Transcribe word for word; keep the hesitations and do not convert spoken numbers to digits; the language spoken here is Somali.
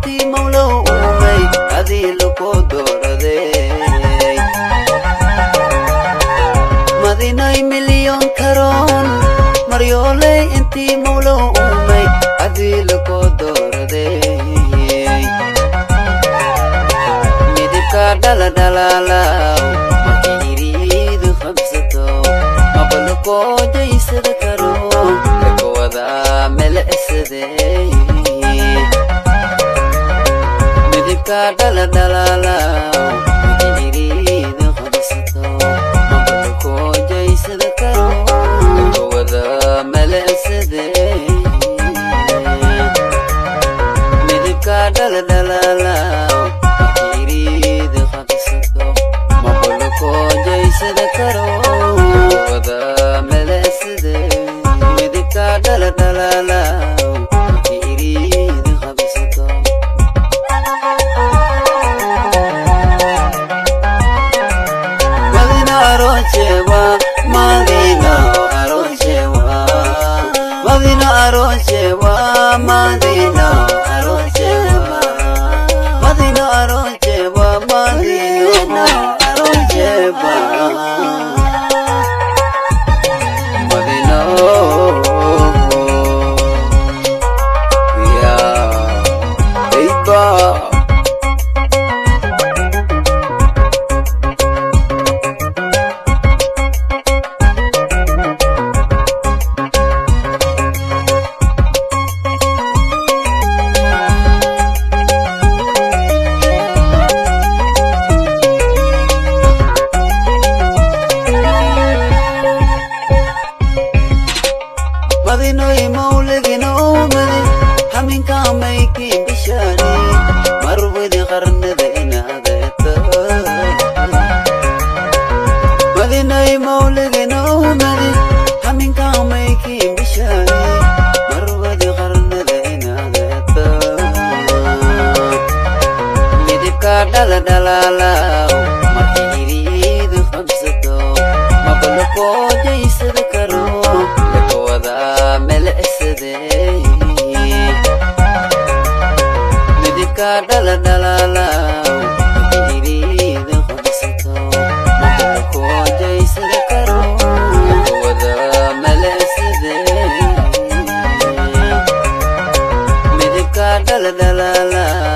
intii mawlow uumay adii lagu dooraday madinay milyan karoon maryooley intii mawlow uumay adii lagu dooraday midibka dhala dhalaalaw markii iriidu qabsato maqalko jaysada karo lakawada mel'saday midibka dhala dhalaalaw markii iriidu qabsato maqalko jaysada karo lakawada mel'saday midibka dhala dhalaalaw jaysada karo wada mel'sade midibka dhala dhalaalaw iriid qabsato madina arochewa madina arochewa madina arochewa madina arochewa madina arochewa madina Madina ya Eba madinoy mawligino madi haminka mayki bishani marwadi qarnada inaadeta madinoy mawligino madi haminka mayki bishani marwadi qarnada inaadeta midibka dhala dhalaalaw markii iriidu qabsato maqalko jaysada karo midibka dhala dhalaalaw iriidu qabsato maqalko jaysada karo wada mel'saday midibka dhala dhalaalaw